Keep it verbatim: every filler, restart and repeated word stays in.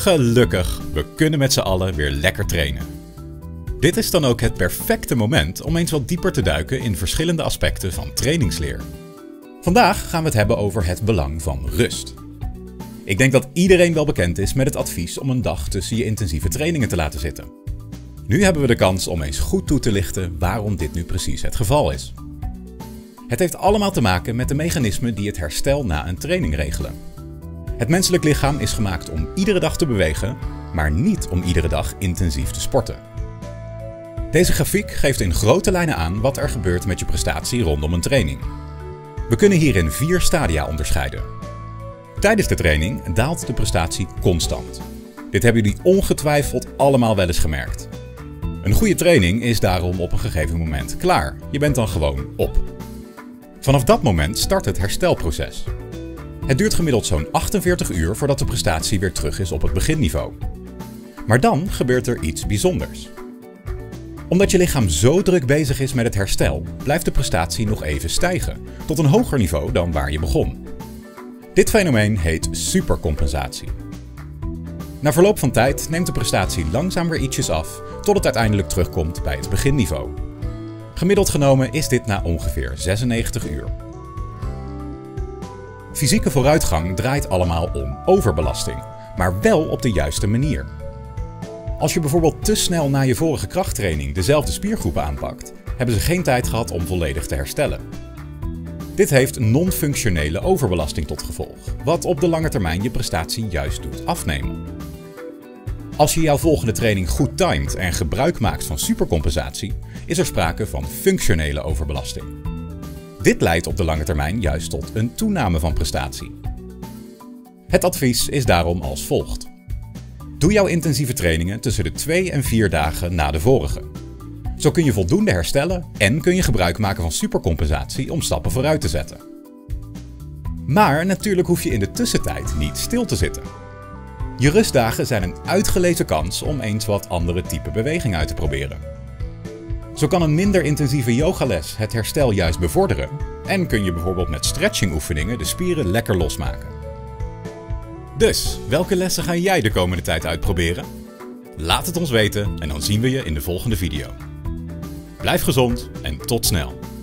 Gelukkig, we kunnen met z'n allen weer lekker trainen. Dit is dan ook het perfecte moment om eens wat dieper te duiken in verschillende aspecten van trainingsleer. Vandaag gaan we het hebben over het belang van rust. Ik denk dat iedereen wel bekend is met het advies om een dag tussen je intensieve trainingen te laten zitten. Nu hebben we de kans om eens goed toe te lichten waarom dit nu precies het geval is. Het heeft allemaal te maken met de mechanismen die het herstel na een training regelen. Het menselijk lichaam is gemaakt om iedere dag te bewegen, maar niet om iedere dag intensief te sporten. Deze grafiek geeft in grote lijnen aan wat er gebeurt met je prestatie rondom een training. We kunnen hierin vier stadia onderscheiden. Tijdens de training daalt de prestatie constant. Dit hebben jullie ongetwijfeld allemaal wel eens gemerkt. Een goede training is daarom op een gegeven moment klaar. Je bent dan gewoon op. Vanaf dat moment start het herstelproces. Het duurt gemiddeld zo'n achtenveertig uur voordat de prestatie weer terug is op het beginniveau. Maar dan gebeurt er iets bijzonders. Omdat je lichaam zo druk bezig is met het herstel, blijft de prestatie nog even stijgen, tot een hoger niveau dan waar je begon. Dit fenomeen heet supercompensatie. Na verloop van tijd neemt de prestatie langzaam weer ietsjes af, tot het uiteindelijk terugkomt bij het beginniveau. Gemiddeld genomen is dit na ongeveer zesennegentig uur. Fysieke vooruitgang draait allemaal om overbelasting, maar wel op de juiste manier. Als je bijvoorbeeld te snel na je vorige krachttraining dezelfde spiergroepen aanpakt, hebben ze geen tijd gehad om volledig te herstellen. Dit heeft non-functionele overbelasting tot gevolg, wat op de lange termijn je prestatie juist doet afnemen. Als je jouw volgende training goed timed en gebruik maakt van supercompensatie, is er sprake van functionele overbelasting. Dit leidt op de lange termijn juist tot een toename van prestatie. Het advies is daarom als volgt. Doe jouw intensieve trainingen tussen de twee en vier dagen na de vorige. Zo kun je voldoende herstellen en kun je gebruik maken van supercompensatie om stappen vooruit te zetten. Maar natuurlijk hoef je in de tussentijd niet stil te zitten. Je rustdagen zijn een uitgelezen kans om eens wat andere type beweging uit te proberen. Zo kan een minder intensieve yogales het herstel juist bevorderen en kun je bijvoorbeeld met stretchingoefeningen de spieren lekker losmaken. Dus, welke lessen ga jij de komende tijd uitproberen? Laat het ons weten en dan zien we je in de volgende video. Blijf gezond en tot snel!